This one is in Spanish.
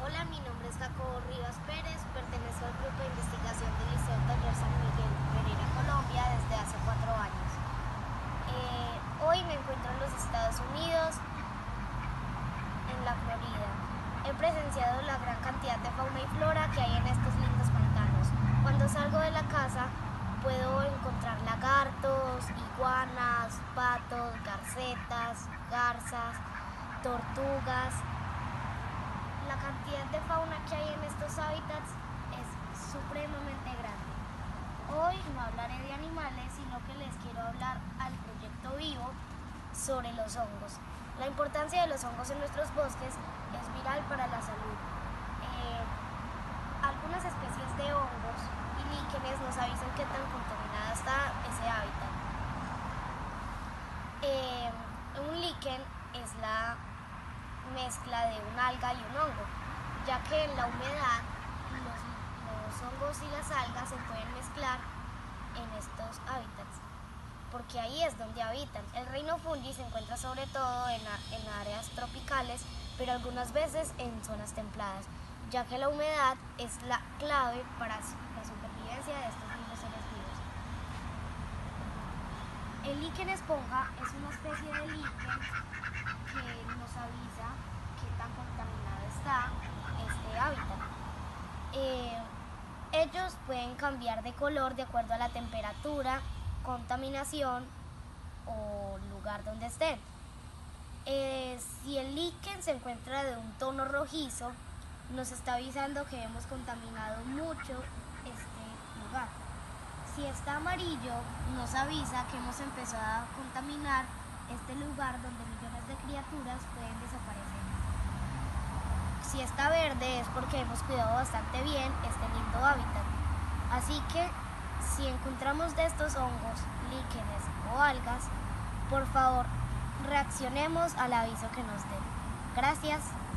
Hola, mi nombre es Jacobo Rivas Pérez, pertenezco al grupo de investigación del Liceo Taller San Miguel Pereira, Colombia, desde hace 4 años. Hoy me encuentro en los Estados Unidos, en la Florida. He presenciado la gran cantidad de fauna y flora que hay en estos lindos pantanos. Cuando salgo de la casa puedo encontrar lagartos, iguanas, patos, garcetas, garzas, tortugas. La cantidad de fauna que hay en estos hábitats es supremamente grande. Hoy no hablaré de animales, sino que les quiero hablar al proyecto Vivo sobre los hongos. La importancia de los hongos en nuestros bosques es vital para la salud. Algunas especies de hongos y líquenes nos avisan qué tan contaminada está ese hábitat. Un líquen es la mezcla de un alga y un hongo, ya que en la humedad los hongos y las algas se pueden mezclar en estos hábitats, porque ahí es donde habitan. El reino fungi se encuentra sobre todo en áreas tropicales, pero algunas veces en zonas templadas, ya que la humedad es la clave para la supervivencia de estos mismos seres vivos. El líquen esponja es una especie de líquen que nos avisa qué tan contaminado está este hábitat. Ellos pueden cambiar de color de acuerdo a la temperatura, contaminación o lugar donde estén. Si el líquen se encuentra de un tono rojizo, nos está avisando que hemos contaminado mucho este lugar. Si está amarillo, nos avisa que hemos empezado a contaminar este lugar donde millones de criaturas pueden desaparecer. Si está verde es porque hemos cuidado bastante bien este lindo hábitat. Así que si encontramos de estos hongos, líquenes o algas, por favor reaccionemos al aviso que nos den. Gracias.